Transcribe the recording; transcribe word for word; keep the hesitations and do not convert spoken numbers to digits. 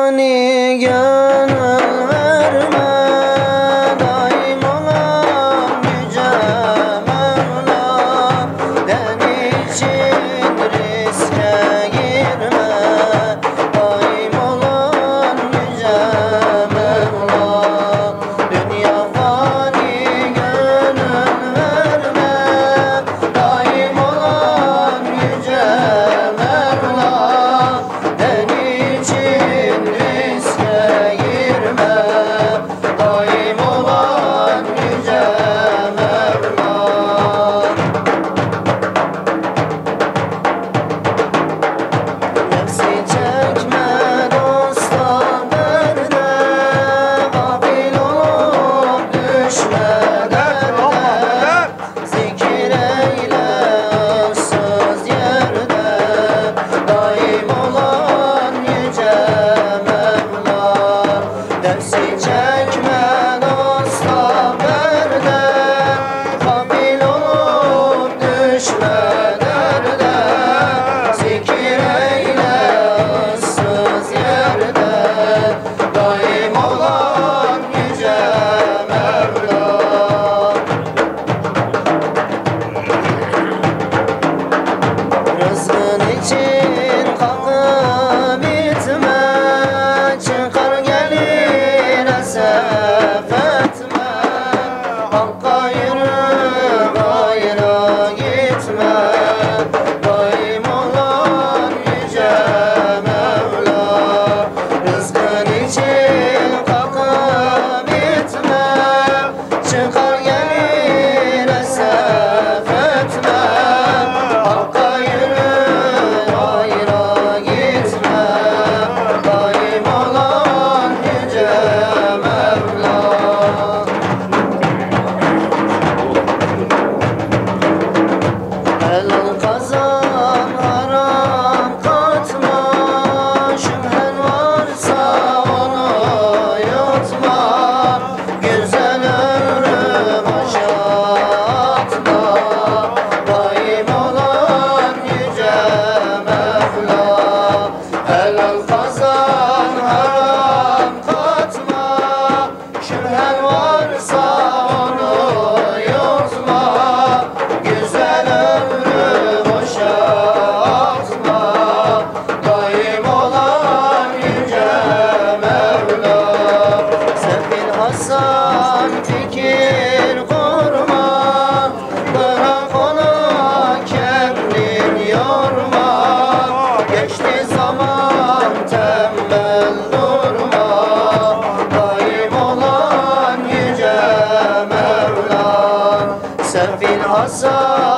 fani gönül verme, daim olan yüce Mevla. Ben için riske girme, daim olan yüce Mevla. Dünya fani gönül verme, daim olan yüce Mevla. Ben için riske girme, daim olan yüce Mevla. Nefsi çekme dosta derde, gafil olup düşme derde. Zikir eyle ıssız yerde, daim olan yüce Mevla. Nefsi çekme dosta derde, gafil olup düşme derde. Zikir eyle ıssız yerde, daim olan yüce Mevla. Rızkın için kalkıp bitme, çıkar gelir esef etme. Hakka yürü gayra gitme, daim olan yüce Mevla. Rızkın için kalkıp bitme, çıkar gelir esef etme. Hakka yürü gayra gitme, daim olan yüce Mevla. Helal kazan haram katma, şüphen varsa onu yutma. Güzel ömrü başa atma, daim olan yüce Mevla. Helal kazan haram katma, şüphen varsa onu yutma. Güzel ömrü boşa atma, daim olan yüce Mevla. Sefil Hasan fikir kurma, bırak ona kendin yorma. Geçti zaman tembel durma, daim olan yüce Mevla. Sefil Hasan